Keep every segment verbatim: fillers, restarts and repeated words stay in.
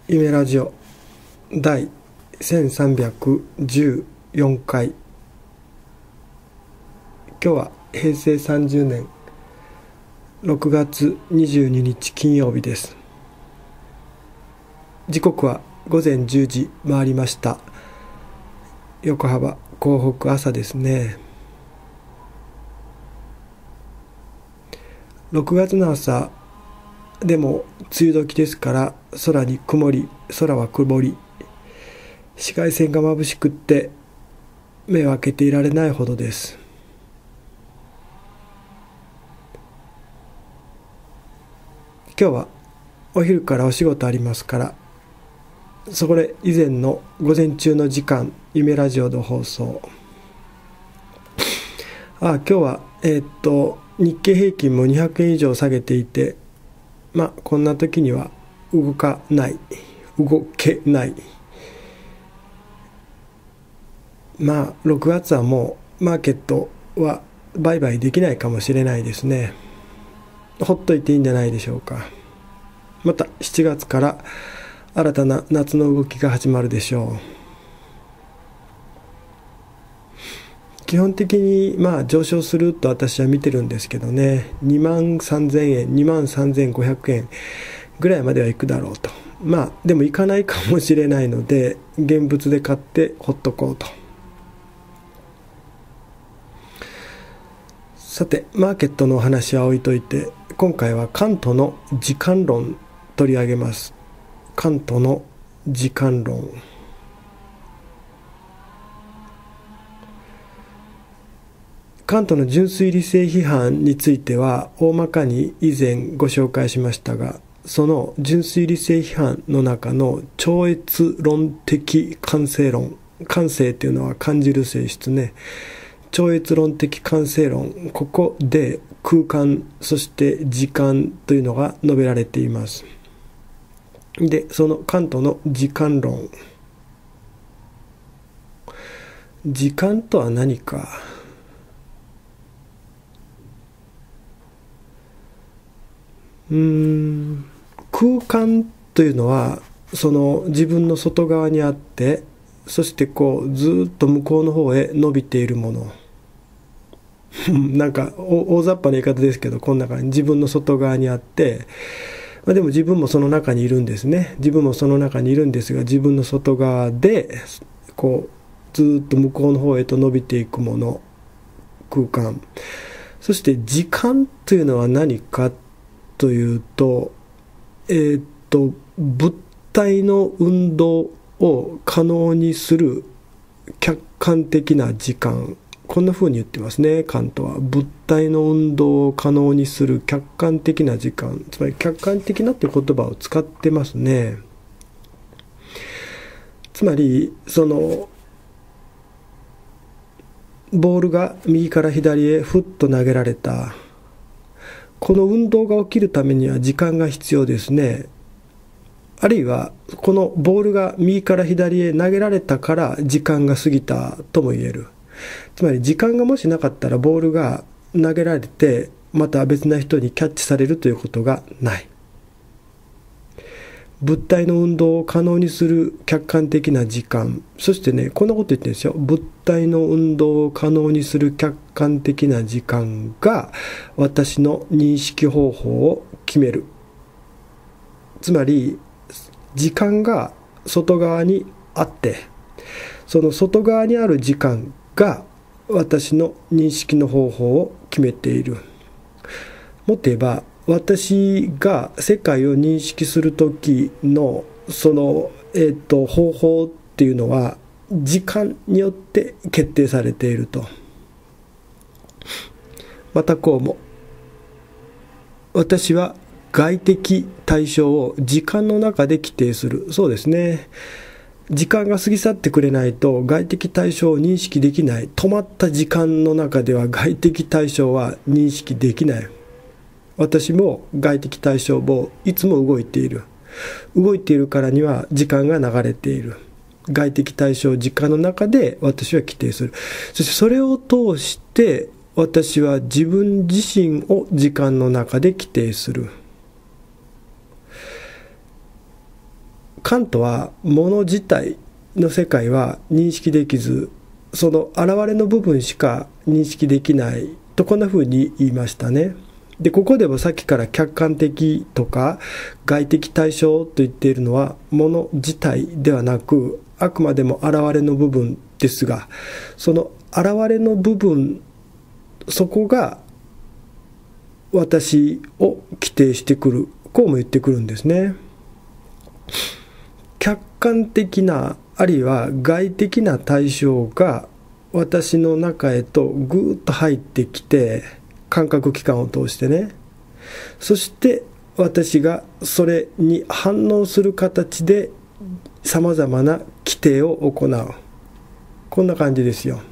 夢ラジオ第せんさんびゃくじゅうよんかい。今日はへいせいさんじゅうねんろくがつにじゅうににち金曜日です。時刻はごぜんじゅうじ回りました。横浜港北朝ですね。ろくがつの朝でも梅雨時ですから、空に曇り、空は曇り、紫外線が眩しくって目を開けていられないほどです。今日はお昼からお仕事ありますから、そこで以前の午前中の時間、夢ラジオの放送。あ今日はえー、っと日経平均もにひゃくえん以上下げていて、まあこんな時には動かない動けないまあろくがつはもうマーケットは売買できないかもしれないですね。ほっといていいんじゃないでしょうか。またしちがつから新たな夏の動きが始まるでしょう。基本的にまあ上昇すると私は見てるんですけどね、にまんさんぜんえん、にまんさんぜんごひゃくえんぐらいまでは行くだろうと。まあでも行かないかもしれないので、現物で買ってほっとこうと。さて、マーケットのお話は置いといて、今回はカントの時間論取り上げます。カントの時間論。カントの純粋理性批判については大まかに以前ご紹介しましたが、その純粋理性批判の中の超越論的感性論、感性というのは感じる性質ね。超越論的感性論、ここで空間そして時間というのが述べられています。で、そのカントの時間論、時間とは何か。うーん空間というのはその自分の外側にあって、そしてこうずっと向こうの方へ伸びているものなんか大雑把な言い方ですけど、こんな感じ、自分の外側にあって、まあ、でも自分もその中にいるんですね。自分もその中にいるんですが、自分の外側でこうずっと向こうの方へと伸びていくもの、空間。そして時間というのは何かというと、えー、っと物体の運動を可能にする客観的な時間、こんな風に言ってますね、カントは。物体の運動を可能にする客観的な時間、つまり客観的なっていう言葉を使ってますね。つまりそのボールが右から左へふっと投げられた、この運動が起きるためには時間が必要ですね。あるいはこのボールが右から左へ投げられたから時間が過ぎたとも言える。つまり時間がもしなかったらボールが投げられてまた別な人にキャッチされるということがない。物体の運動を可能にする客観的な時間、そしてね、こんなこと言ってるんですよ。物体の運動を可能にする客観的な時間が私の認識方法を決める。つまり時間が外側にあって、その外側にある時間が私の認識の方法を決めている。もっと言えば、私が世界を認識する時のその、えーと、方法っていうのは時間によって決定されていると。またこうも、私は外的対象を時間の中で規定する。そうですね。時間が過ぎ去ってくれないと外的対象を認識できない。止まった時間の中では外的対象は認識できない。私も外的対象をいつも動いている。動いているからには時間が流れている。外的対象を時間の中で私は規定する。そしてそれを通して私は自分自身を時間の中で規定する。 カントは物自体の世界は認識できず、その現れの部分しか認識できないと、こんなふうに言いましたね。でここでもさっきから客観的とか外的対象と言っているのは物自体ではなく、あくまでも現れの部分ですが、その現れの部分、そこが私を規定してくる、こうも言ってくるんですね。客観的なあるいは外的な対象が私の中へとぐーっと入ってきて、感覚器官を通してね、そして私がそれに反応する形でさまざまな規定を行う、こんな感じですよ。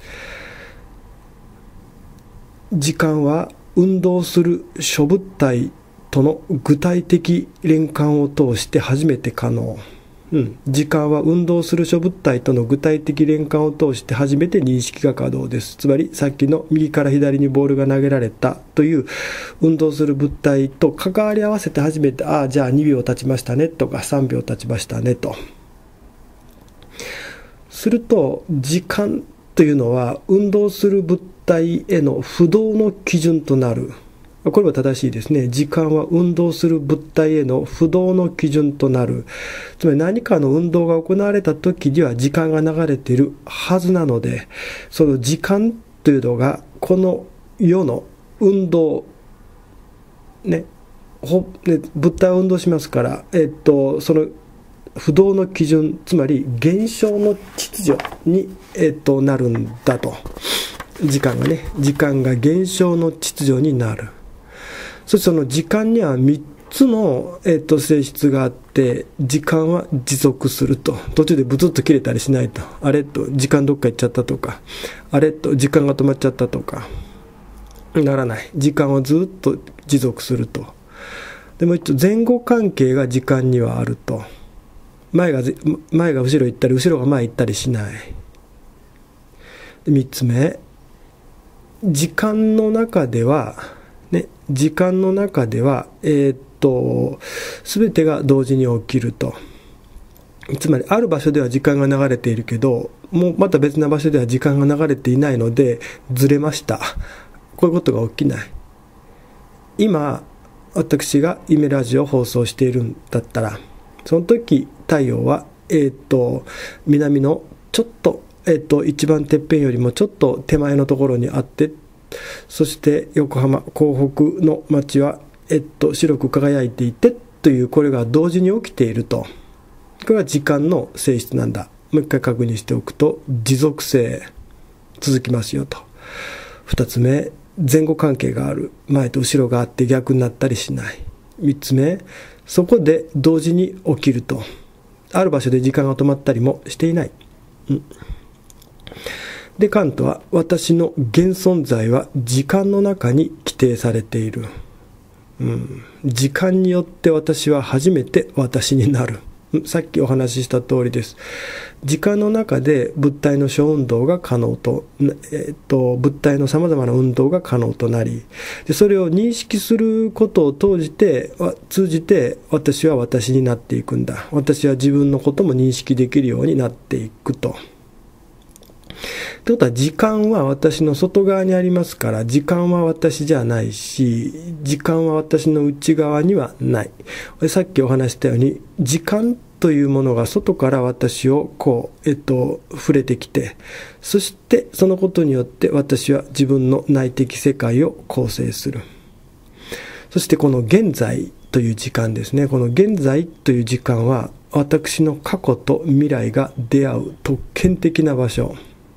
時間は運動する諸物体との具体的連関を通して初めて可能。うん、時間は運動する諸物体との具体的連関を通して初めて認識が可能です。つまりさっきの右から左にボールが投げられたという運動する物体と関わり合わせて初めて、ああじゃあにびょう経ちましたねとかさんびょう経ちましたねと。すると時間というのは運動する物体への不動の基準となる。これは正しいですね。時間は運動する物体への不動の基準となる。つまり何かの運動が行われた時には時間が流れているはずなので、その時間というのがこの世の運動、ね、ほね物体を運動しますから、えっと、その不動の基準、つまり現象の秩序に、えっと、なるんだと。時間がね、時間が現象の秩序になる。そしてその時間にはみっつの、えー、と性質があって、時間は持続すると。途中でブツッと切れたりしないと。あれと時間どっか行っちゃったとか、あれと時間が止まっちゃったとかならない。時間はずっと持続すると。でも一応前後関係が時間にはあると。前が前が後ろ行ったり後ろが前行ったりしない。でみっつめ、時間の中ではね、時間の中では、えー、っと、すべてが同時に起きると。つまり、ある場所では時間が流れているけど、もうまた別な場所では時間が流れていないので、ずれました。こういうことが起きない。今、私が夢ラジオを放送しているんだったら、その時、太陽は、えー、っと、南のちょっと、えー、っと、一番てっぺんよりもちょっと手前のところにあって、そして横浜港北の街は、えっと、白く輝いていてという、これが同時に起きていると。これは時間の性質なんだ。もう一回確認しておくと、持続性続きますよと。二つ目、前後関係がある。前と後ろがあって逆になったりしない。三つ目、そこで同時に起きると。ある場所で時間が止まったりもしていない。うんで、カントは、私の現存在は時間の中に規定されている。うん、時間によって私は初めて私になる。さっきお話しした通りです。時間の中で物体の小運動が可能と、えー、っと物体のさまざまな運動が可能となり、でそれを認識することを通じて、通じて私は私になっていくんだ。私は自分のことも認識できるようになっていくと。ということは、時間は私の外側にありますから、時間は私じゃないし、時間は私の内側にはない。さっきお話したように、時間というものが外から私をこう、えっと、触れてきて、そしてそのことによって私は自分の内的世界を構成する。そしてこの現在という時間ですね。この現在という時間は、私の過去と未来が出会う特権的な場所。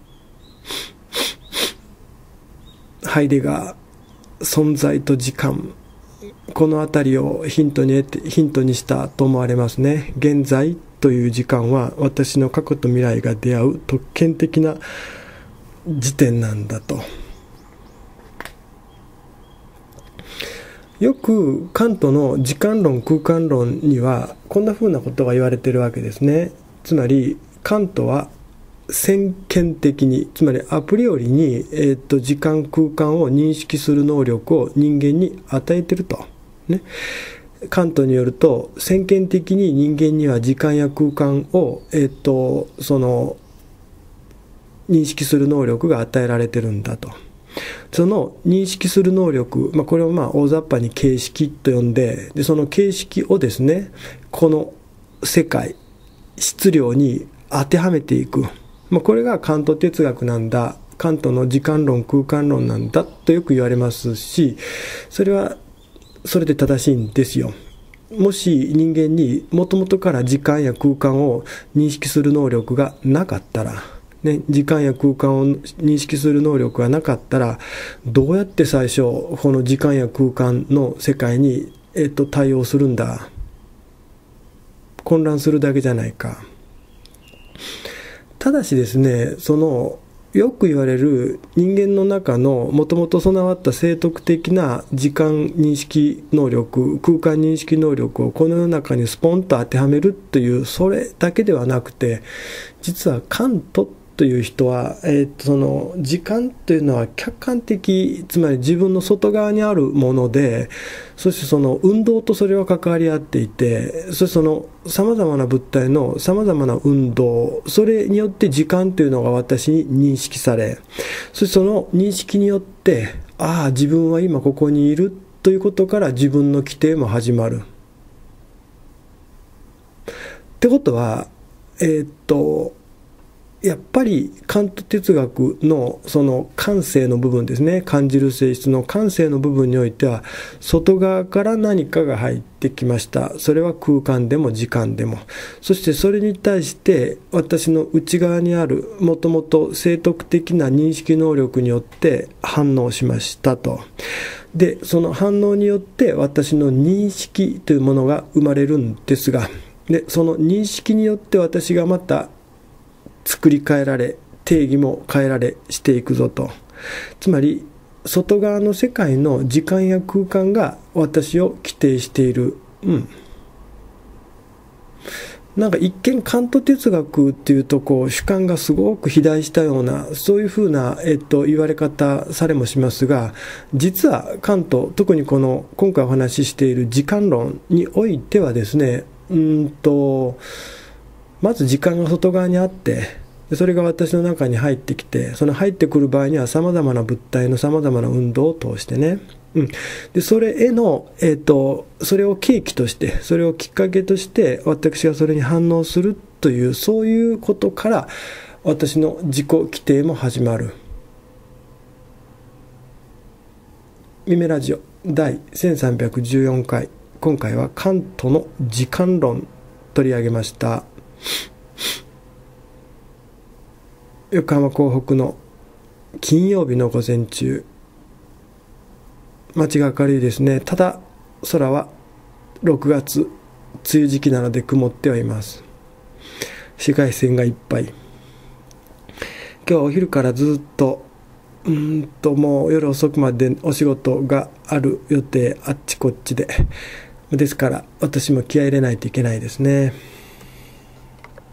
ハイデガー、存在と時間、このあたりをヒントに得て、ヒントにしたと思われますね。現在という時間は私の過去と未来が出会う特権的な時点なんだと。よくカントの時間論空間論にはこんなふうなことが言われているわけですね。つまりカントは先見的に、つまりアプリよりに、えー、と時間空間を認識する能力を人間に与えていると、ねカントによると先見的に人間には時間や空間を、えー、とその認識する能力が与えられてるんだと。その認識する能力、まあ、これをまあ大雑把に形式と呼んで、でその形式をですね、この世界質量に当てはめていく、まあ、これがカント哲学なんだ、カントの時間論空間論なんだとよく言われますし、それはそれで正しいんですよ。もし人間にもともとから時間や空間を認識する能力がなかったら、ね、時間や空間を認識する能力がなかったら、どうやって最初この時間や空間の世界に、えっと、対応するんだ。混乱するだけじゃないか。ただしですね、そのよく言われる人間の中のもともと備わった生徳的な時間認識能力、空間認識能力をこの世の中にスポンと当てはめるという、それだけではなくて、実はカントという人は、えー、とその時間というのは客観的、つまり自分の外側にあるもので、そしてその運動とそれは関わり合っていて、そしてそのさまざまな物体のさまざまな運動、それによって時間というのが私に認識され、そしてその認識によって、ああ自分は今ここにいるということから自分の規定も始まる。ってことは、えー、っとやっぱりカント哲学のその感性の部分ですね、感じる性質の感性の部分においては、外側から何かが入ってきました。それは空間でも時間でも。そしてそれに対して私の内側にあるもともと生徳的な認識能力によって反応しましたと。で、その反応によって私の認識というものが生まれるんですが、で、その認識によって私がまた作り変えられ、定義も変えられしていくぞと。つまり外側の世界の時間や空間が私を規定している。うん。なんか一見カント哲学っていうとこう主観がすごく肥大したような、そういうふうな、えっと、言われ方されもしますが、実はカント、特にこの今回お話ししている時間論においてはですね、うーんとまず時間が外側にあって、それが私の中に入ってきて、その入ってくる場合にはさまざまな物体のさまざまな運動を通してね、うん、でそれへの、えーと、それを契機として、それをきっかけとして私がそれに反応するという、そういうことから私の自己規定も始まる。ミメラジオだいせんさんびゃくじゅうよんかい、今回はカントの時間論取り上げました。横浜港北の金曜日の午前中、街が明るいですね。ただ空はろくがつ梅雨時期なので曇ってはいます。紫外線がいっぱい。今日はお昼からずっとうーんともう夜遅くまでお仕事がある予定、あっちこっちでですから私も気合い入れないといけないですね。